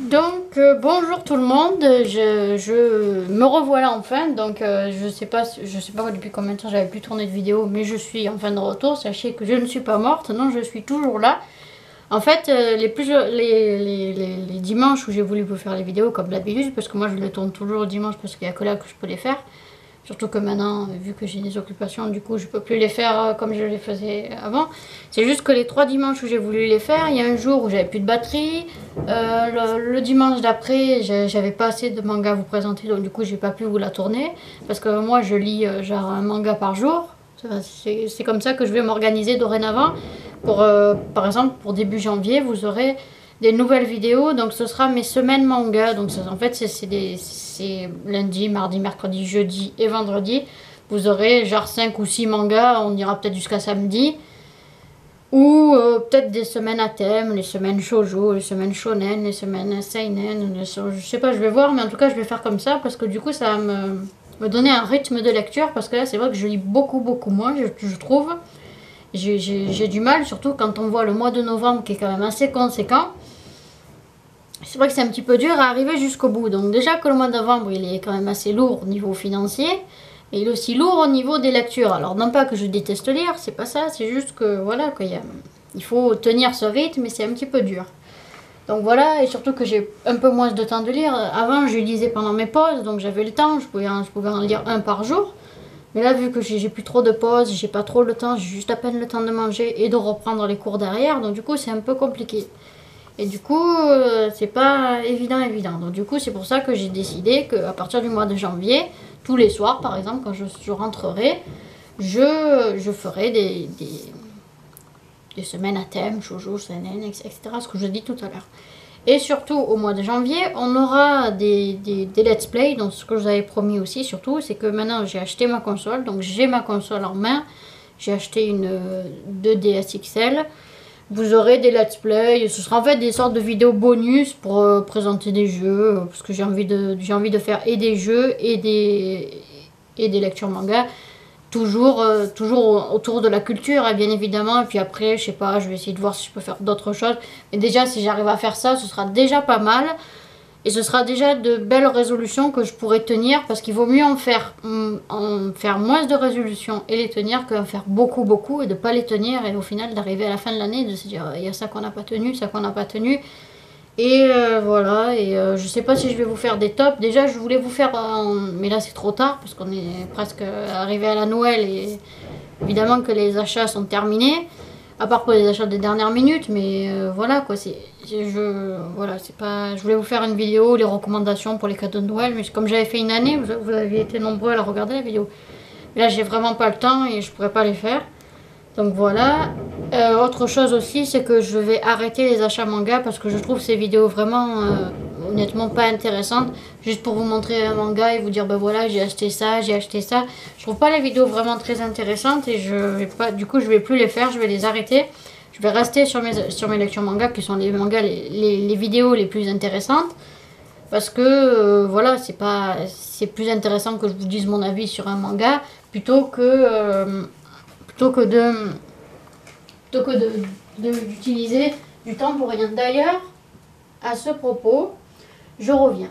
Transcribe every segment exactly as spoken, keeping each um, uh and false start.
Donc euh, bonjour tout le monde, je, je me revoilà enfin. Donc euh, je sais pas je sais pas depuis combien de temps j'avais plus tourné de vidéo, mais je suis enfin de retour. Sachez que je ne suis pas morte, non, je suis toujours là. En fait, euh, les, plus, les, les, les, les dimanches où j'ai voulu vous faire les vidéos comme d'habitude, parce que moi je les tourne toujours le dimanche parce qu'il n'y a que là que je peux les faire. Surtout que maintenant, vu que j'ai des occupations, du coup je peux plus les faire comme je les faisais avant. C'est juste que les trois dimanches où j'ai voulu les faire, il y a un jour où j'avais plus de batterie. Euh, le, le dimanche d'après, j'avais pas assez de manga à vous présenter, donc du coup j'ai pas pu vous la tourner. Parce que moi je lis euh, genre un manga par jour. C'est comme ça que je vais m'organiser dorénavant. Pour, euh, par exemple, pour début janvier, vous aurez des nouvelles vidéos. Donc ce sera mes semaines manga. Donc ça, en fait c'est lundi, mardi, mercredi, jeudi et vendredi. Vous aurez genre cinq ou six mangas. On ira peut-être jusqu'à samedi. Ou euh, peut-être des semaines à thème, les semaines shoujo, les semaines shonen, les semaines seinen. Les, je sais pas, je vais voir. Mais en tout cas je vais faire comme ça. Parce que du coup ça va me, me donner un rythme de lecture. Parce que là c'est vrai que je lis beaucoup beaucoup moins, je, je trouve. J'ai du mal, surtout quand on voit le mois de novembre qui est quand même assez conséquent. C'est vrai que c'est un petit peu dur à arriver jusqu'au bout. Donc déjà que le mois de novembre, il est quand même assez lourd au niveau financier. Et il est aussi lourd au niveau des lectures. Alors non pas que je déteste lire, c'est pas ça. C'est juste que voilà, qu'il y a, il faut tenir ce rythme, mais c'est un petit peu dur. Donc voilà, et surtout que j'ai un peu moins de temps de lire. Avant, je lisais pendant mes pauses, donc j'avais le temps. Je pouvais, je pouvais en lire un par jour. Mais là, vu que j'ai plus trop de pauses, j'ai pas trop le temps, j'ai juste à peine le temps de manger et de reprendre les cours derrière. Donc du coup, c'est un peu compliqué. Et du coup, euh, c'est pas évident, évident. Donc du coup, c'est pour ça que j'ai décidé qu'à partir du mois de janvier, tous les soirs, par exemple, quand je, je rentrerai, je, je ferai des, des, des semaines à thème, shoujo, seinen, et cetera. Ce que je dis tout à l'heure. Et surtout, au mois de janvier, on aura des, des, des let's play. Donc ce que je vous avais promis aussi, surtout, c'est que maintenant j'ai acheté ma console. Donc j'ai ma console en main. J'ai acheté une deux D S X L. Vous aurez des let's play. Ce sera en fait des sortes de vidéos bonus pour euh, présenter des jeux. Euh, parce que j'ai envie, de, j'ai envie de faire et des jeux et des, et des lectures manga. Toujours, euh, toujours autour de la culture, hein, bien évidemment. Et puis après, je sais pas, je vais essayer de voir si je peux faire d'autres choses. Mais déjà, si j'arrive à faire ça, ce sera déjà pas mal. Et ce sera déjà de belles résolutions que je pourrai tenir. Parce qu'il vaut mieux en faire, en faire moins de résolutions et les tenir qu'en faire beaucoup, beaucoup et de pas les tenir. Et au final, d'arriver à la fin de l'année, de se dire, il y a ça qu'on n'a pas tenu, ça qu'on n'a pas tenu. Et euh, voilà, et euh, je sais pas si je vais vous faire des tops. Déjà, je voulais vous faire, euh, mais là c'est trop tard parce qu'on est presque arrivé à la Noël et évidemment que les achats sont terminés, à part pour les achats des dernières minutes. Mais euh, voilà quoi, c'est, je, voilà, c'est pas. Je voulais vous faire une vidéo, les recommandations pour les cadeaux de Noël, mais comme j'avais fait une année, vous, vous aviez été nombreux à la regarder la vidéo. Mais là, j'ai vraiment pas le temps et je pourrais pas les faire. Donc voilà. Euh, autre chose aussi, c'est que je vais arrêter les achats manga parce que je trouve ces vidéos vraiment, euh, honnêtement, pas intéressantes. Juste pour vous montrer un manga et vous dire, ben voilà, j'ai acheté ça, j'ai acheté ça. Je trouve pas les vidéos vraiment très intéressantes et je vais pas, du coup, je vais plus les faire, je vais les arrêter. Je vais rester sur mes, sur mes lectures manga qui sont les mangas, les, les, les vidéos les plus intéressantes. Parce que, euh, voilà, c'est pas, c'est plus intéressant que je vous dise mon avis sur un manga plutôt que... Euh, plutôt que de plutôt que de, d'utiliser du temps pour rien. D'ailleurs, à ce propos, je reviens.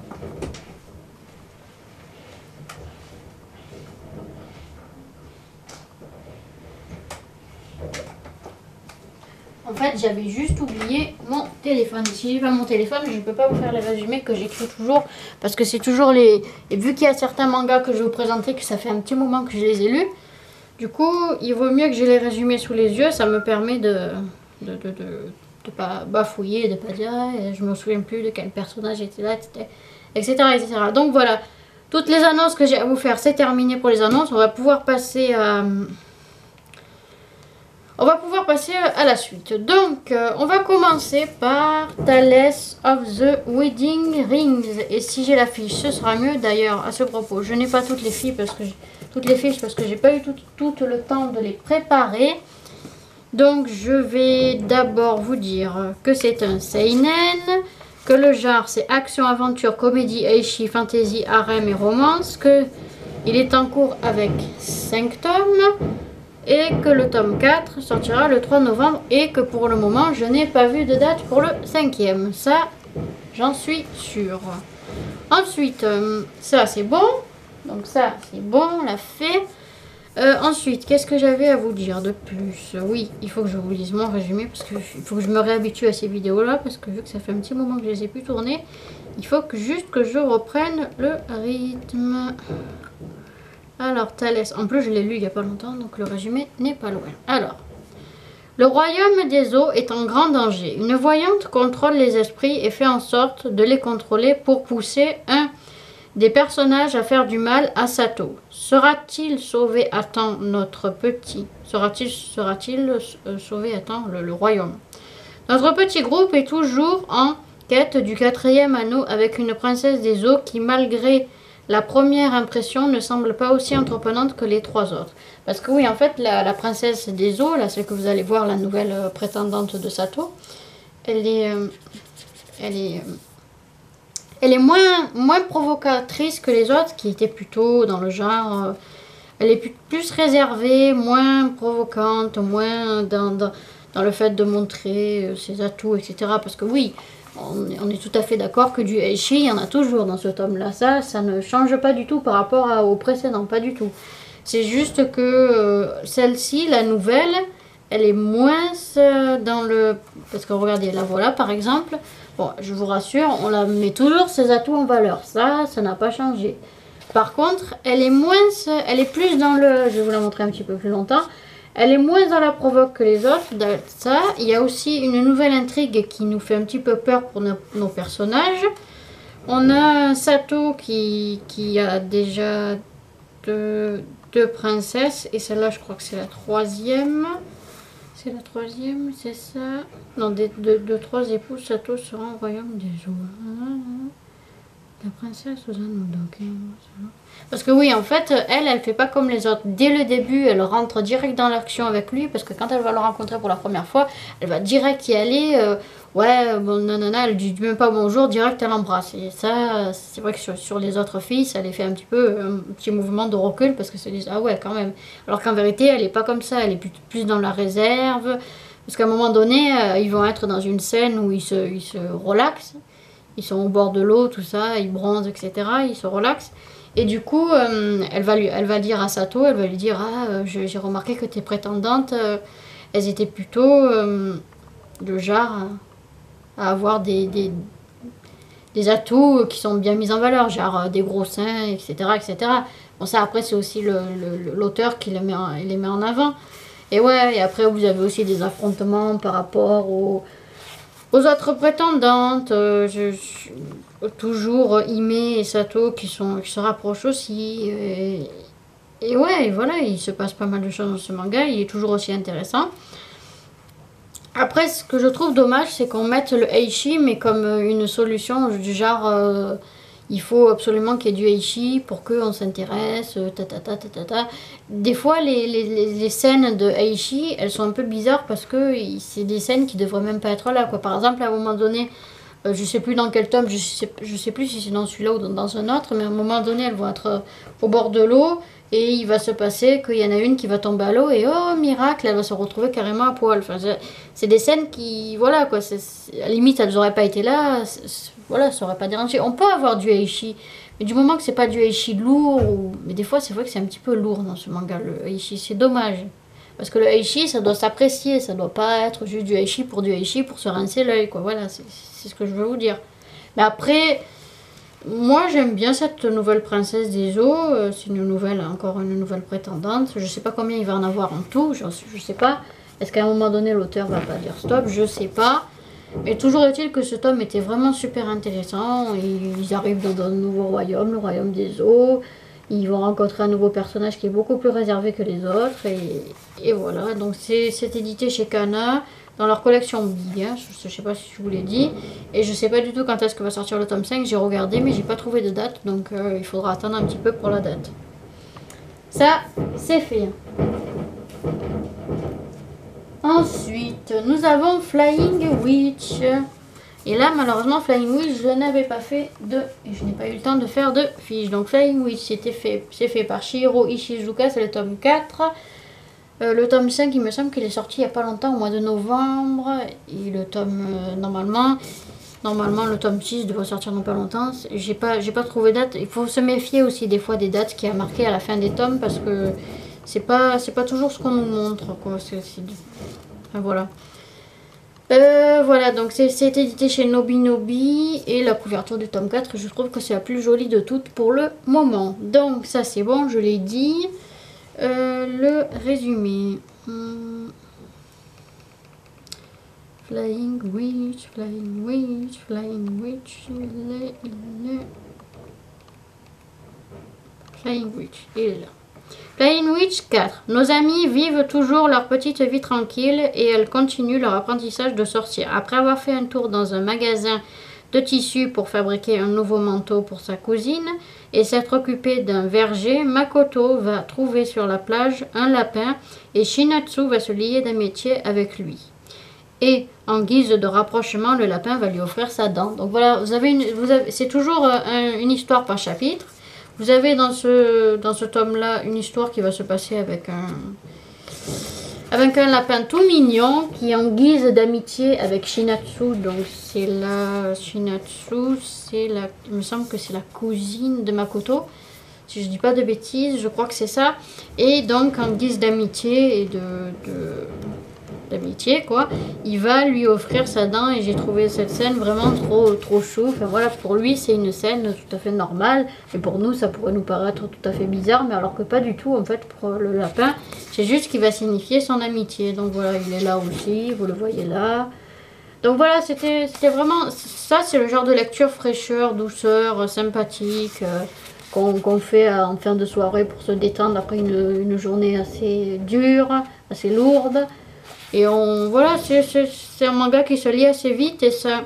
En fait, j'avais juste oublié mon téléphone. Si j'ai pas mon téléphone, je ne peux pas vous faire les résumés que j'écris toujours. Parce que c'est toujours les... Et vu qu'il y a certains mangas que je vais vous présenter, que ça fait un petit moment que je les ai lus, du coup, il vaut mieux que j'ai les résumés sous les yeux. Ça me permet de de, de, de, de pas bafouiller, de pas dire ah, je me souviens plus de quel personnage était là, et cetera, et cetera. Donc voilà, toutes les annonces que j'ai à vous faire, c'est terminé pour les annonces. On va pouvoir passer à... On va pouvoir passer à la suite. Donc, euh, on va commencer par Tales of the Wedding Rings. Et si j'ai la fiche, ce sera mieux. D'ailleurs, à ce propos, je n'ai pas toutes les fiches parce que toutes les fiches parce que j'ai pas eu tout, tout le temps de les préparer. Donc, je vais d'abord vous dire que c'est un seinen, que le genre c'est action, aventure, comédie, eishi, fantasy, harem et romance, que il est en cours avec cinq tomes. Et que le tome quatre sortira le trois novembre et que pour le moment je n'ai pas vu de date pour le cinquième. Ça, j'en suis sûre. Ensuite, euh, ça c'est bon. Donc ça c'est bon, on l'a fait. Euh, ensuite, qu'est-ce que j'avais à vous dire de plus? Oui, il faut que je vous lise mon résumé parce qu'il faut que je me réhabitue à ces vidéos-là parce que vu que ça fait un petit moment que je les ai plus tournées, il faut que juste que je reprenne le rythme. Alors, Thalès, en plus je l'ai lu il n'y a pas longtemps, donc le résumé n'est pas loin. Alors, le royaume des eaux est en grand danger. Une voyante contrôle les esprits et fait en sorte de les contrôler pour pousser un des personnages à faire du mal à Sato. Sera-t-il sauvé à temps notre petit Sera-t-il sera-t-il sauvé à temps le, le royaume? Notre petit groupe est toujours en quête du quatrième anneau avec une princesse des eaux qui, malgré la première impression, ne semble pas aussi entreprenante que les trois autres. Parce que oui, en fait, la, la princesse des eaux, là, celle que vous allez voir, la nouvelle euh, prétendante de Sato, elle est... Euh, elle est... Euh, Elle est moins, moins provocatrice que les autres, qui étaient plutôt dans le genre... Euh, elle est plus, plus réservée, moins provocante, moins dans, dans, dans le fait de montrer euh, ses atouts, et cetera. Parce que oui, on, on est tout à fait d'accord que du Heishi, il y en a toujours dans ce tome-là. Ça, ça ne change pas du tout par rapport à, au précédent, pas du tout. C'est juste que euh, celle-ci, la nouvelle, elle est moins euh, dans le... Parce que regardez, la voilà par exemple... Bon, je vous rassure, on la met toujours ses atouts en valeur. Ça, ça n'a pas changé. Par contre, elle est moins, elle est plus dans le, je vais vous la montrer un petit peu plus longtemps. Elle est moins dans la provoque que les autres. Ça, il y a aussi une nouvelle intrigue qui nous fait un petit peu peur pour nos, nos personnages. On a Sato qui, qui a déjà deux, deux princesses et celle-là, je crois que c'est la troisième. C'est la troisième, c'est ça. Non, de, de, de trois épouses, Sato sera au royaume des eaux. La princesse aux anneaux d'or. Parce que oui, en fait, elle, elle fait pas comme les autres. Dès le début, elle rentre direct dans l'action avec lui. Parce que quand elle va le rencontrer pour la première fois, elle va direct y aller. Euh, ouais, bon, nanana, elle dit même pas bonjour, direct elle embrasse. Et ça, c'est vrai que sur, sur les autres filles, ça les fait un petit peu, un petit mouvement de recul. Parce que c'est disent, ah ouais, quand même. Alors qu'en vérité, elle est pas comme ça. Elle est plus, plus dans la réserve. Parce qu'à un moment donné, euh, ils vont être dans une scène où ils se, ils se relaxent. Ils sont au bord de l'eau, tout ça, ils bronzent, et cetera. Ils se relaxent. Et du coup, euh, elle, va lui, elle va dire à Sato, elle va lui dire, ah, euh, j'ai remarqué que tes prétendantes, euh, elles étaient plutôt euh, de genre à, à avoir des, des, des atouts qui sont bien mis en valeur, genre euh, des gros seins, et cetera, et cetera. Bon, ça, après, c'est aussi l'auteur qui les met, en, les met en avant. Et ouais, et après, vous avez aussi des affrontements par rapport aux... Aux autres prétendantes, euh, je, je, toujours Ime et Sato qui, sont, qui se rapprochent aussi. Et, et ouais, voilà, il se passe pas mal de choses dans ce manga, il est toujours aussi intéressant. Après, ce que je trouve dommage, c'est qu'on mette le Heishi, mais comme une solution du genre, euh, il faut absolument qu'il y ait du Heishi pour qu'on s'intéresse, ta, ta, ta, ta, ta, ta. Des fois, les, les, les scènes de Heishi, elles sont un peu bizarres parce que c'est des scènes qui devraient même pas être là, quoi. Par exemple, à un moment donné, euh, je sais plus dans quel tome, je sais, je sais plus si c'est dans celui-là ou dans, dans un autre, mais à un moment donné, elles vont être au bord de l'eau et il va se passer qu'il y en a une qui va tomber à l'eau et oh, miracle, elle va se retrouver carrément à poil. Enfin, c'est des scènes qui, voilà, quoi, c'est, à la limite, elles n'auraient pas été là, voilà, ça aurait pas dérangé. On peut avoir du Heishi, mais du moment que c'est pas du Heishi lourd, ou... mais des fois c'est vrai que c'est un petit peu lourd dans ce manga, le Heishi, c'est dommage. Parce que le Heishi, ça doit s'apprécier, ça doit pas être juste du Heishi pour du Heishi pour se rincer l'œil, quoi, voilà, c'est ce que je veux vous dire. Mais après, moi j'aime bien cette nouvelle princesse des eaux, c'est une nouvelle, encore une nouvelle prétendante, je sais pas combien il va en avoir en tout, je, je sais pas, est-ce qu'à un moment donné l'auteur va pas dire stop, je sais pas. Mais toujours est-il que ce tome était vraiment super intéressant. Ils arrivent dans un nouveau royaume, le royaume des eaux. Ils vont rencontrer un nouveau personnage qui est beaucoup plus réservé que les autres. Et, et voilà, donc c'est édité chez Kana dans leur collection Big. Hein. Je ne sais pas si je vous l'ai dit. Et je ne sais pas du tout quand est-ce que va sortir le tome cinq. J'ai regardé mais j'ai pas trouvé de date. Donc euh, il faudra attendre un petit peu pour la date. Ça, c'est fait. Ensuite, nous avons Flying Witch. Et là, malheureusement, Flying Witch, je n'avais pas fait de... Et je n'ai pas eu le temps de faire de fiche. Donc, Flying Witch, c'était fait, c'est fait par Shihiro Ishizuka, c'est le tome quatre. Euh, le tome cinq, il me semble qu'il est sorti il n'y a pas longtemps, au mois de novembre. Et le tome, euh, normalement, Normalement, le tome six devrait sortir dans pas longtemps. J'ai pas, j'ai pas trouvé date. Il faut se méfier aussi des fois des dates qui a marqué à la fin des tomes parce que c'est pas, c'est pas toujours ce qu'on nous montre. Quoi. C'est, c'est... Enfin, voilà. Euh, voilà, donc c'est, c'est édité chez Nobinobi et la couverture du tome quatre, je trouve que c'est la plus jolie de toutes pour le moment. Donc ça c'est bon, je l'ai dit. Euh, le résumé. Hum. Flying Witch, Flying Witch, Flying Witch, il est, il est... Flying Witch, il est là. Flying Witch quatre. Nos amis vivent toujours leur petite vie tranquille et elles continuent leur apprentissage de sorcière. Après avoir fait un tour dans un magasin de tissus pour fabriquer un nouveau manteau pour sa cousine et s'être occupée d'un verger, Makoto va trouver sur la plage un lapin et Shinatsu va se lier d'amitié avec lui. Et en guise de rapprochement, le lapin va lui offrir sa dent. Donc voilà, vous avez une, vous avez, c'est toujours un, une histoire par chapitre. Vous avez dans ce, dans ce tome-là une histoire qui va se passer avec un, avec un lapin tout mignon qui est en guise d'amitié avec Shinatsu. Donc c'est la Shinatsu, c'est la, il me semble que c'est la cousine de Makoto. Si je dis pas de bêtises, je crois que c'est ça. Et donc en guise d'amitié et de... de d'amitié quoi, il va lui offrir sa dent et j'ai trouvé cette scène vraiment trop trop chou. Enfin voilà, pour lui c'est une scène tout à fait normale et pour nous ça pourrait nous paraître tout à fait bizarre, mais alors que pas du tout en fait. Pour le lapin c'est juste qu'il va signifier son amitié. Donc voilà, il est là aussi, vous le voyez là. Donc voilà, c'était c'était vraiment ça, c'est le genre de lecture fraîcheur, douceur, sympathique euh, qu'on qu'on fait en fin de soirée pour se détendre après une, une journée assez dure, assez lourde. Et on, voilà, c'est un manga qui se lit assez vite et ça,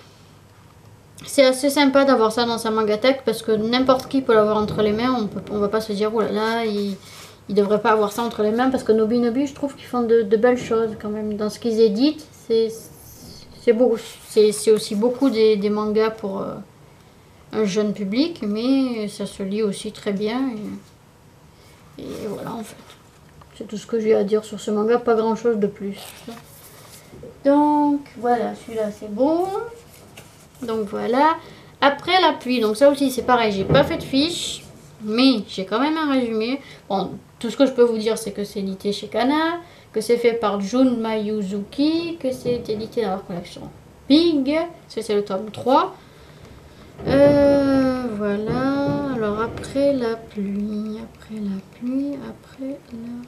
c'est assez sympa d'avoir ça dans sa mangatech parce que n'importe qui peut l'avoir entre les mains. On peut, on va pas se dire, oh là là, il, il devrait pas avoir ça entre les mains parce que Nobinobi, je trouve qu'ils font de, de belles choses quand même. Dans ce qu'ils éditent, c'est beau. C'est aussi beaucoup des, des mangas pour euh, un jeune public, mais ça se lit aussi très bien. Et, et voilà, en fait. C'est tout ce que j'ai à dire sur ce manga, pas grand chose de plus. Donc voilà, celui-là c'est bon. Donc voilà. Après la pluie, donc ça aussi c'est pareil, j'ai pas fait de fiche, mais j'ai quand même un résumé. Bon, tout ce que je peux vous dire c'est que c'est édité chez Kana, que c'est fait par Jun Mayuzuki, que c'est édité dans leur collection Big, ça c'est le tome trois. Euh, voilà, alors après la pluie, après la pluie, après la pluie.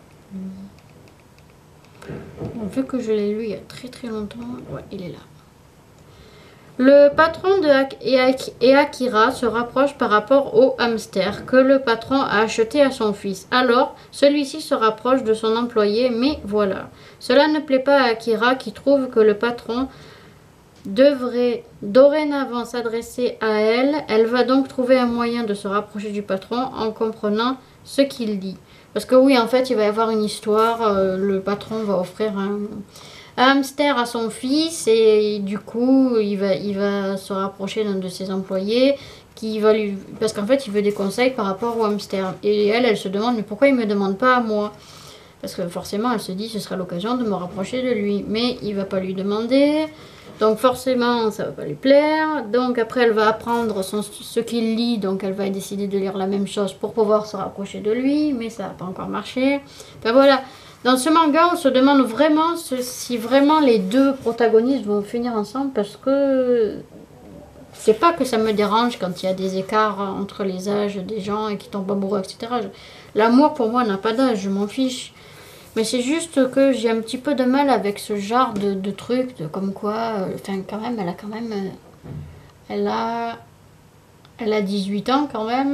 Bon, vu que je l'ai lu il y a très très longtemps, ouais, il est là. Le patron de Ak et, Ak et Akira se rapproche par rapport au hamster que le patron a acheté à son fils. Alors, celui-ci se rapproche de son employé, mais voilà. Cela ne plaît pas à Akira qui trouve que le patron devrait dorénavant s'adresser à elle. Elle va donc trouver un moyen de se rapprocher du patron en comprenant ce qu'il dit. Parce que oui, en fait, il va y avoir une histoire. Euh, le patron va offrir un, un hamster à son fils et du coup, il va, il va se rapprocher d'un de ses employés qui va lui... Parce qu'en fait, il veut des conseils par rapport au hamster. Et elle, elle se demande, mais pourquoi il ne me demande pas à moi? Parce que forcément, elle se dit, ce sera l'occasion de me rapprocher de lui. Mais il ne va pas lui demander. Donc forcément, ça va pas lui plaire. Donc après, elle va apprendre son, ce qu'il lit. Donc elle va décider de lire la même chose pour pouvoir se rapprocher de lui. Mais ça n'a pas encore marché. Enfin voilà. Dans ce manga, on se demande vraiment si vraiment les deux protagonistes vont finir ensemble. Parce que c'est pas que ça me dérange quand il y a des écarts entre les âges des gens et qui tombent amoureux, et cetera. L'amour pour moi n'a pas d'âge, je m'en fiche. Mais c'est juste que j'ai un petit peu de mal avec ce genre de, de truc, de comme quoi, enfin euh, quand même, elle a quand même, euh, elle a, elle a dix-huit ans quand même.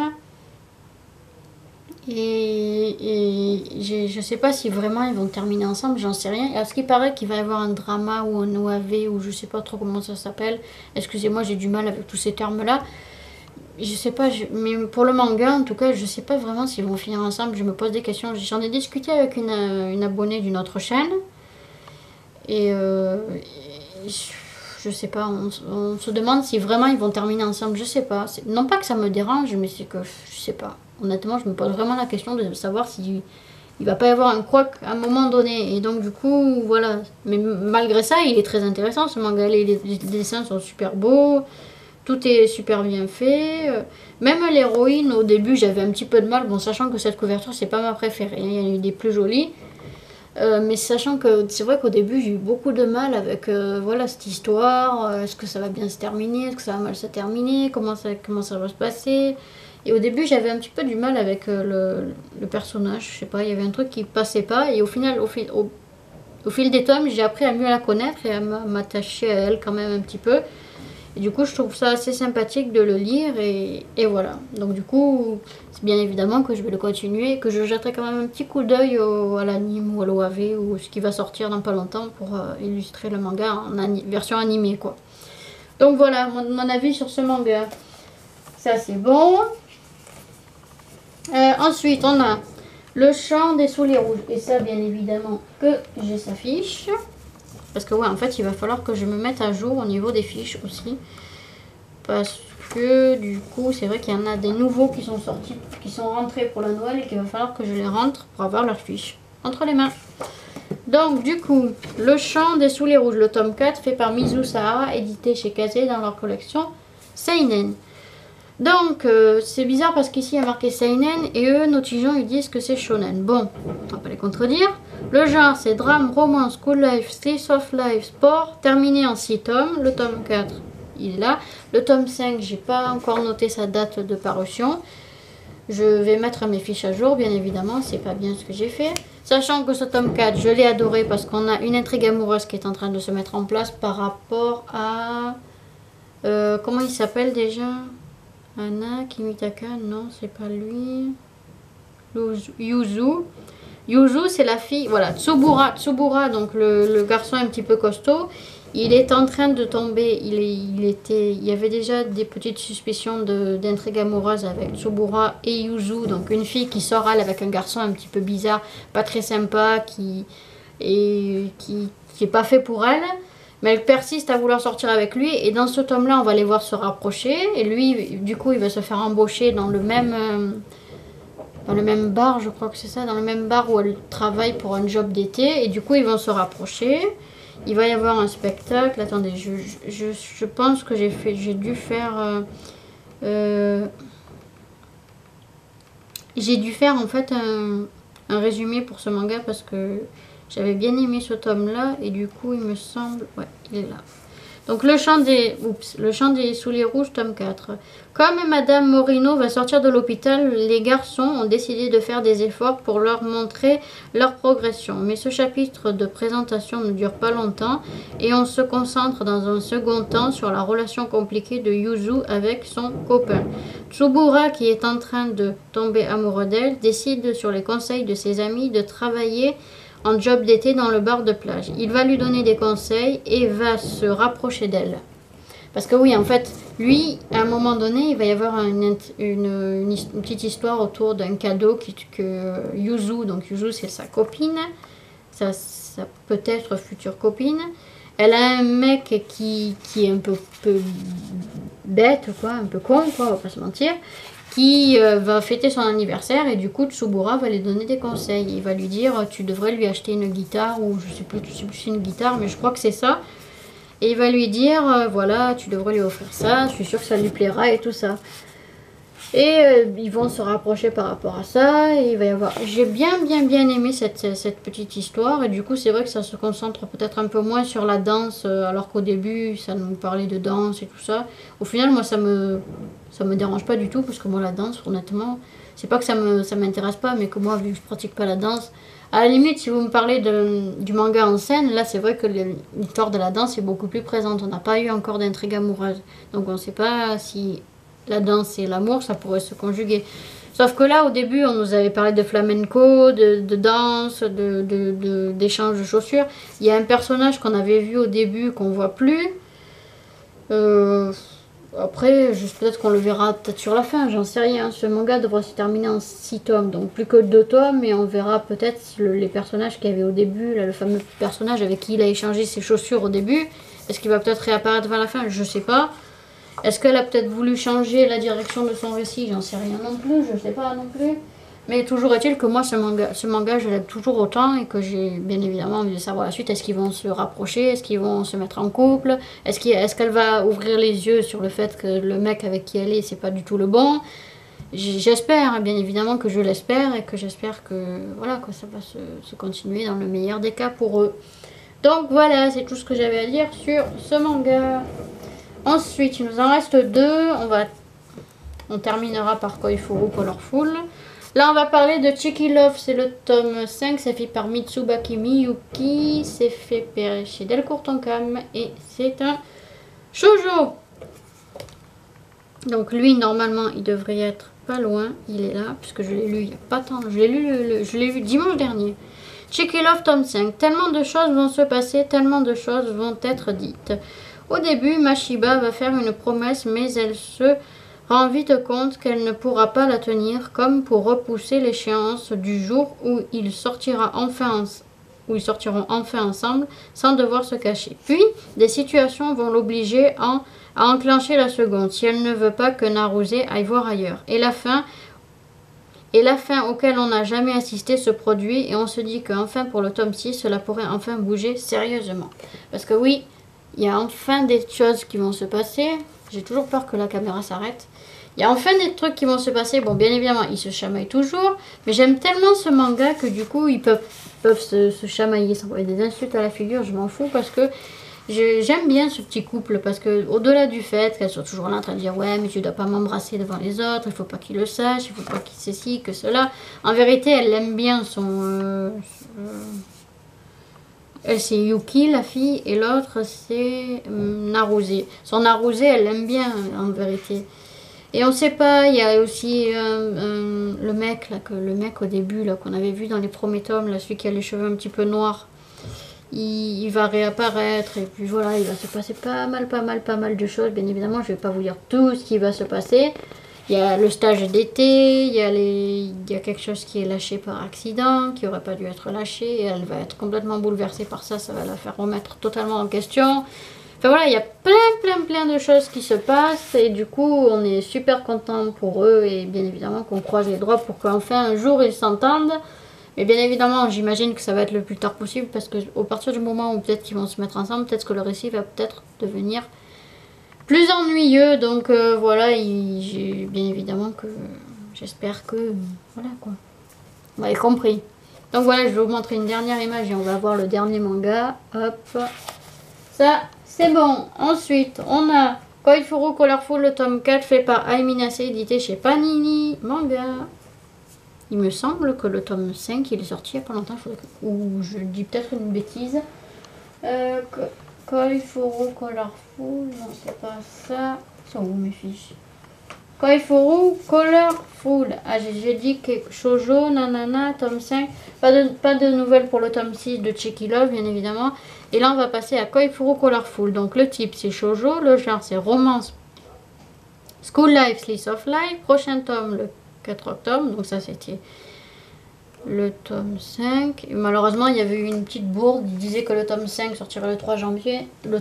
Et, et je sais pas si vraiment ils vont terminer ensemble, j'en sais rien. Et à ce qui paraît qu'il va y avoir un drama ou un O A V ou je sais pas trop comment ça s'appelle. Excusez-moi, j'ai du mal avec tous ces termes-là. Je sais pas, je, mais pour le manga, en tout cas, je sais pas vraiment s'ils vont finir ensemble. Je me pose des questions. J'en ai discuté avec une, une abonnée d'une autre chaîne. Et, euh, et je sais pas, on, on se demande si vraiment ils vont terminer ensemble. Je sais pas. Non pas que ça me dérange, mais c'est que je sais pas. Honnêtement, je me pose vraiment la question de savoir si il va pas y avoir un couac à un moment donné. Et donc du coup, voilà. Mais malgré ça, il est très intéressant ce manga. Les, les, les dessins sont super beaux. Tout est super bien fait. Même l'héroïne, au début, j'avais un petit peu de mal. Bon, sachant que cette couverture, c'est pas ma préférée. Il y en a eu des plus jolies. Euh, mais sachant que c'est vrai qu'au début, j'ai eu beaucoup de mal avec euh, voilà, cette histoire. Euh, est-ce que ça va bien se terminer? Est-ce que ça va mal se terminer? Comment ça, comment ça va se passer? Et au début, j'avais un petit peu du mal avec euh, le, le personnage. Je sais pas, il y avait un truc qui passait pas. Et au final, au, fil, au, au fil des tomes, j'ai appris à mieux la connaître et à m'attacher à elle quand même un petit peu. Et du coup, je trouve ça assez sympathique de le lire et, et voilà. Donc du coup, c'est bien évidemment que je vais le continuer, que je jetterai quand même un petit coup d'œil à l'anime ou à l'O A V ou ce qui va sortir dans pas longtemps pour euh, illustrer le manga en ani version animée, quoi. Donc voilà, mon, mon avis sur ce manga. Ça, c'est bon. Euh, ensuite, on a Le Chant des Souliers Rouges. Et ça, bien évidemment, que j'ai sa fiche. Parce que ouais, en fait, il va falloir que je me mette à jour au niveau des fiches aussi. Parce que du coup, c'est vrai qu'il y en a des nouveaux qui sont sortis, qui sont rentrés pour la Noël et qu'il va falloir que je les rentre pour avoir leurs fiches entre les mains. Donc du coup, Le Chant des Souliers Rouges, le tome quatre, fait par Mizu Sahara, édité chez Kazé dans leur collection Seinen. Donc, euh, c'est bizarre parce qu'ici il y a marqué Seinen et eux, Notijon, ils disent que c'est Shonen. Bon, on va pas les contredire. Le genre, c'est drame, romance, school life, slice of life, sport, terminé en six tomes. Le tome quatre, il est là. Le tome cinq, j'ai pas encore noté sa date de parution. Je vais mettre mes fiches à jour, bien évidemment, c'est pas bien ce que j'ai fait. Sachant que ce tome quatre, je l'ai adoré parce qu'on a une intrigue amoureuse qui est en train de se mettre en place par rapport à... Euh, comment il s'appelle déjà ? Anna Kimitaka, non, c'est pas lui. Yuzu. Yuzu, c'est la fille. Voilà, Tsubura. Tsubura, donc le, le garçon un petit peu costaud. Il est en train de tomber. Il, est, il, était, il y avait déjà des petites suspicions d'intrigue amoureuse avec Tsubura et Yuzu. Donc une fille qui sort elle avec un garçon un petit peu bizarre, pas très sympa, qui et qui, qui est pas fait pour elle. Mais elle persiste à vouloir sortir avec lui. Et dans ce tome-là, on va les voir se rapprocher. Et lui, du coup, il va se faire embaucher dans le même, euh, dans le même bar, je crois que c'est ça. Dans le même bar où elle travaille pour un job d'été. Et du coup, ils vont se rapprocher. Il va y avoir un spectacle. Attendez, je, je, je pense que j'ai fait, j'ai dû faire... Euh, euh, j'ai dû faire, en fait, un, un résumé pour ce manga parce que... J'avais bien aimé ce tome-là et du coup, il me semble... Ouais, il est là. Donc, le chant des... Oups, le chant des souliers rouges, tome quatre. Comme Madame Morino va sortir de l'hôpital, les garçons ont décidé de faire des efforts pour leur montrer leur progression. Mais ce chapitre de présentation ne dure pas longtemps et on se concentre dans un second temps sur la relation compliquée de Yuzu avec son copain. Tsubura, qui est en train de tomber amoureux d'elle, décide sur les conseils de ses amis de travailler en job d'été dans le bar de plage. Il va lui donner des conseils et va se rapprocher d'elle. Parce que oui, en fait, lui, à un moment donné, il va y avoir une, une, une, une petite histoire autour d'un cadeau qui, que Yuzu, donc Yuzu c'est sa copine, sa, sa peut-être future copine. Elle a un mec qui, qui est un peu, peu bête, quoi, un peu con, quoi, on va pas se mentir, qui euh, va fêter son anniversaire et du coup Tsubura va lui donner des conseils. Il va lui dire tu devrais lui acheter une guitare ou je sais plus, je sais plus si c'est une guitare mais je crois que c'est ça. Et il va lui dire euh, voilà tu devrais lui offrir ça, je suis sûre que ça lui plaira et tout ça. Et euh, ils vont se rapprocher par rapport à ça et il va y avoir... J'ai bien bien bien aimé cette, cette petite histoire et du coup c'est vrai que ça se concentre peut-être un peu moins sur la danse euh, alors qu'au début ça nous parlait de danse et tout ça. Au final moi ça me... Ça me dérange pas du tout parce que moi la danse honnêtement c'est pas que ça me ça m'intéresse pas mais que moi vu que je pratique pas la danse à la limite si vous me parlez de, du manga en scène là c'est vrai que l'histoire de la danse est beaucoup plus présente. On n'a pas eu encore d'intrigue amoureuse donc on sait pas si la danse et l'amour ça pourrait se conjuguer, sauf que là au début on nous avait parlé de flamenco, de, de danse, de, de, de, d'échange de chaussures. Il y a un personnage qu'on avait vu au début qu'on voit plus euh, après, peut-être qu'on le verra peut-être sur la fin, j'en sais rien. Ce manga devrait se terminer en six tomes, donc plus que deux tomes, et on verra peut-être si le, les personnages qu'il y avait au début, là, le fameux personnage avec qui il a échangé ses chaussures au début, est-ce qu'il va peut-être réapparaître vers la fin? Je sais pas. Est-ce qu'elle a peut-être voulu changer la direction de son récit? J'en sais rien non plus, je sais pas non plus. Mais toujours est-il que moi, ce manga, ce manga je l'aime toujours autant et que j'ai bien évidemment envie de savoir la suite. Est-ce qu'ils vont se rapprocher? Est-ce qu'ils vont se mettre en couple? Est-ce qu'il, est-ce qu'elle va ouvrir les yeux sur le fait que le mec avec qui elle est, c'est pas du tout le bon? J'espère, bien évidemment que je l'espère et que j'espère que voilà, que ça va se, se continuer dans le meilleur des cas pour eux. Donc voilà, c'est tout ce que j'avais à dire sur ce manga. Ensuite, il nous en reste deux. On va, on terminera par Koifuru Colorful. Là, on va parler de Cheeky Love. C'est le tome cinq. C'est fait par Mitsubaki Miyuki. C'est fait chez Delcourt Tonkam. Et c'est un shoujo. Donc lui, normalement, il devrait être pas loin. Il est là, puisque je l'ai lu il n'y a pas tant. Je l'ai lu, le, le, je l'ai lu dimanche dernier. Cheeky Love tome cinq. Tellement de choses vont se passer, tellement de choses vont être dites. Au début, Mashiba va faire une promesse, mais elle se rend vite compte qu'elle ne pourra pas la tenir, comme pour repousser l'échéance du jour où ils, sortira enfin où ils sortiront enfin ensemble, sans devoir se cacher. Puis, des situations vont l'obliger à, à enclencher la seconde, si elle ne veut pas que Naruse aille voir ailleurs. Et la fin... Et la fin auquel on n'a jamais assisté se produit et on se dit qu'enfin pour le tome six, cela pourrait enfin bouger sérieusement. Parce que oui, il y a enfin des choses qui vont se passer. J'ai toujours peur que la caméra s'arrête. Il y a enfin des trucs qui vont se passer. Bon, bien évidemment, ils se chamaillent toujours. Mais j'aime tellement ce manga que du coup, ils peuvent, peuvent se, se chamailler, s'envoyer des insultes à la figure. Je m'en fous parce que j'aime bien ce petit couple. Parce que au-delà du fait qu'elle soit toujours là en train de dire « Ouais, mais tu dois pas m'embrasser devant les autres. Il faut pas qu'il le sache. Il faut pas qu'il sait ci, que cela. » En vérité, elle aime bien son... Euh, euh, Elle, c'est Yuki, la fille, et l'autre, c'est euh, Naruse. Son Naruse, elle l'aime bien, en vérité. Et on sait pas, il y a aussi euh, euh, le mec, là, que, le mec au début, là, qu'on avait vu dans les premiers tomes, là, celui qui a les cheveux un petit peu noirs. Il, il va réapparaître, et puis voilà, il va se passer pas mal, pas mal, pas mal de choses. Bien évidemment, je vais pas vous dire tout ce qui va se passer. Il y a le stage d'été, il y a les, il y a quelque chose qui est lâché par accident, qui aurait pas dû être lâché, et elle va être complètement bouleversée par ça, ça va la faire remettre totalement en question. Enfin voilà, il y a plein, plein, plein de choses qui se passent, et du coup, on est super content pour eux, et bien évidemment qu'on croise les doigts pour qu'enfin un jour ils s'entendent. Mais bien évidemment, j'imagine que ça va être le plus tard possible, parce que au partir du moment où peut-être qu'ils vont se mettre ensemble, peut-être que le récit va peut-être devenir plus ennuyeux. Donc euh, voilà, j'ai bien évidemment que j'espère que voilà quoi, vous m'avez compris. Donc voilà, je vais vous montrer une dernière image et on va voir le dernier manga. Hop, ça c'est bon. Ensuite on a Koifuru Colorful, le tome quatre, fait par Aiminase, édité chez Panini Manga. Il me semble que le tome cinq il est sorti il n'y a pas longtemps, que... ou je dis peut-être une bêtise. euh, Koifuru Colorful, non c'est pas ça. C'est où mes fiches? Koifuru Colorful. Ah, j'ai dit que shoujo, nanana, tome cinq. Pas de, pas de nouvelles pour le tome six de Cheeky Love, bien évidemment. Et là, on va passer à Koifuru Colorful. Donc, le type, c'est shoujo. Le genre, c'est romance. School Life, Slice of Life. Prochain tome, le quatre octobre. Donc, ça, c'était le tome cinq. Et malheureusement, il y avait eu une petite bourde. Il disait que le tome cinq sortirait le trois janvier. Le,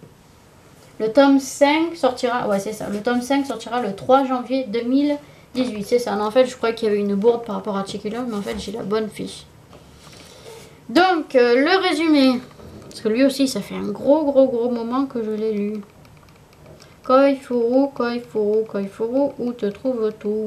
le tome cinq sortira... Ouais, c'est ça. Le tome cinq sortira le trois janvier deux mille dix-huit. C'est ça. En fait, je crois qu'il y avait une bourde par rapport à Cheeky Love. Mais en fait, j'ai la bonne fiche. Donc, euh, le résumé. Parce que lui aussi, ça fait un gros, gros, gros moment que je l'ai lu. Koifuru, Koifuru, Koifuru, où te trouves tout?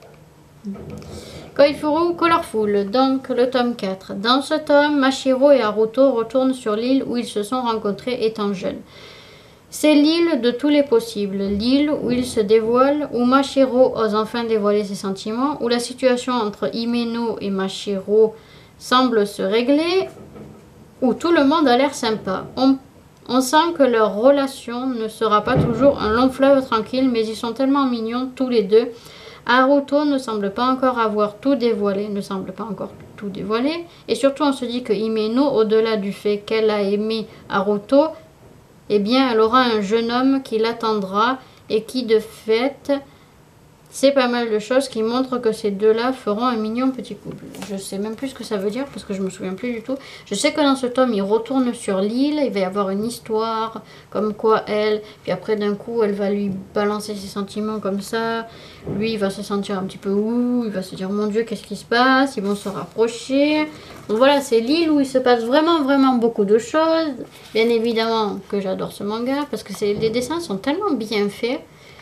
Koifuru Colorful, donc le tome quatre. Dans ce tome, Mashiro et Haruto retournent sur l'île où ils se sont rencontrés étant jeunes. C'est l'île de tous les possibles, l'île où ils se dévoilent, où Mashiro ose enfin dévoiler ses sentiments, où la situation entre Himeno et Mashiro semble se régler, où tout le monde a l'air sympa. On, on sent que leur relation ne sera pas toujours un long fleuve tranquille, mais ils sont tellement mignons tous les deux. Haruto ne semble pas encore avoir tout dévoilé, ne semble pas encore tout dévoilé. Et surtout, on se dit que Himeno, au-delà du fait qu'elle a aimé Haruto, eh bien, elle aura un jeune homme qui l'attendra et qui, de fait, C'est pas mal de choses qui montrent que ces deux-là feront un mignon petit couple. Je sais même plus ce que ça veut dire parce que je me souviens plus du tout. Je sais que dans ce tome, ils retournent sur l'île. Il va y avoir une histoire comme quoi elle... Puis après, d'un coup, elle va lui balancer ses sentiments comme ça. Lui, il va se sentir un petit peu ouh. Il va se dire, mon Dieu, qu'est-ce qui se passe? Ils vont se rapprocher. Donc voilà, c'est l'île où il se passe vraiment, vraiment beaucoup de choses. Bien évidemment que j'adore ce manga parce que les dessins sont tellement bien faits.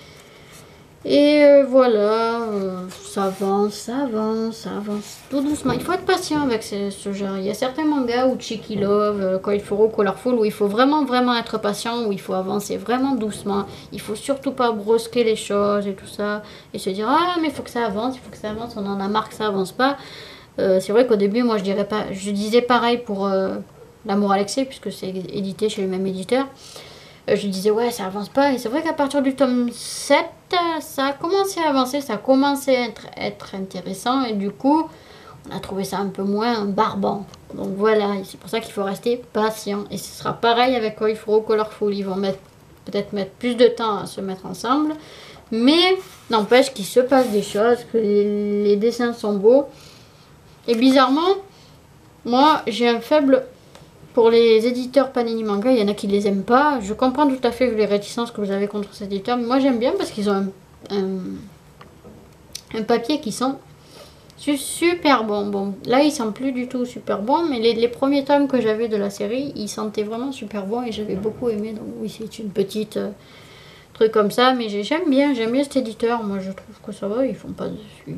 Et euh, voilà, euh, ça avance, ça avance, ça avance tout doucement. Il faut être patient avec ce, ce genre. Il y a certains mangas ou Cheeky Love, euh, Koifuro, Colorful, où il faut vraiment, vraiment être patient, où il faut avancer vraiment doucement. Il faut surtout pas brusquer les choses et tout ça. Et se dire, ah, mais il faut que ça avance, il faut que ça avance, on en a marre que ça avance pas. Euh, c'est vrai qu'au début, moi, je, dirais pas, je disais pareil pour euh, L'amour Alexei, puisque c'est édité chez le même éditeur. Je disais ouais ça avance pas et c'est vrai qu'à partir du tome sept ça a commencé à avancer, ça a commencé à être, être intéressant et du coup on a trouvé ça un peu moins barbant. Donc voilà, c'est pour ça qu'il faut rester patient et ce sera pareil avec Koifuro Colorful, ils vont mettre peut-être mettre plus de temps à se mettre ensemble mais n'empêche qu'il se passe des choses, que les, les dessins sont beaux et bizarrement moi j'ai un faible pour les éditeurs Panini Manga, il y en a qui les aiment pas. Je comprends tout à fait les réticences que vous avez contre ces éditeurs. Mais moi, j'aime bien parce qu'ils ont un, un, un papier qui sent super bon. Bon, là, il sent plus du tout super bon. Mais les, les premiers tomes que j'avais de la série, ils sentaient vraiment super bon. Et j'avais beaucoup aimé. Donc oui, c'est une petite euh, truc comme ça. Mais j'aime bien, j'aime bien cet éditeur. Moi, je trouve que ça va. Ils font pas de...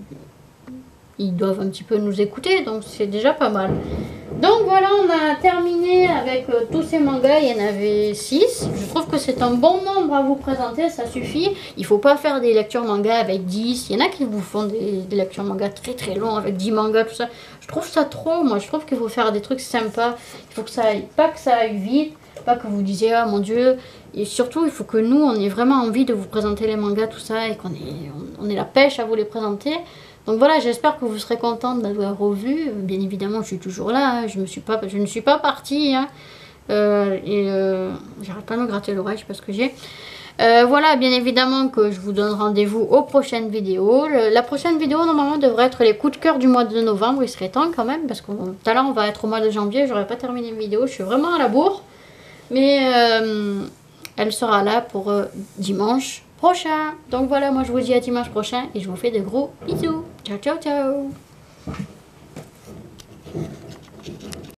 Ils doivent un petit peu nous écouter. Donc, c'est déjà pas mal. Donc voilà, on a terminé avec euh, tous ces mangas, il y en avait six. Je trouve que c'est un bon nombre à vous présenter, ça suffit. Il ne faut pas faire des lectures manga avec dix. Il y en a qui vous font des, des lectures manga très très longs avec dix mangas, tout ça. Je trouve ça trop, moi je trouve qu'il faut faire des trucs sympas. Il faut que ça aille, pas que ça aille vite, pas que vous disiez ah mon Dieu. Et surtout, il faut que nous, on ait vraiment envie de vous présenter les mangas, tout ça, et qu'on ait, on, on ait la pêche à vous les présenter. Donc voilà, j'espère que vous serez contente d'avoir revu. Bien évidemment, je suis toujours là. Hein. Je, me suis pas, je ne suis pas partie. Hein. Euh, et euh, j'arrête pas de me gratter l'oreille, je sais pas ce que j'ai. Euh, voilà, bien évidemment que je vous donne rendez-vous aux prochaines vidéos. Le, la prochaine vidéo, normalement, devrait être les coups de cœur du mois de novembre. Il serait temps quand même, parce que tout à l'heure, on va être au mois de janvier. J'aurais pas terminé une vidéo. Je suis vraiment à la bourre. Mais euh, elle sera là pour euh, dimanche prochain. Donc voilà, moi je vous dis à dimanche prochain et je vous fais de gros bisous. Ciao, ciao, ciao.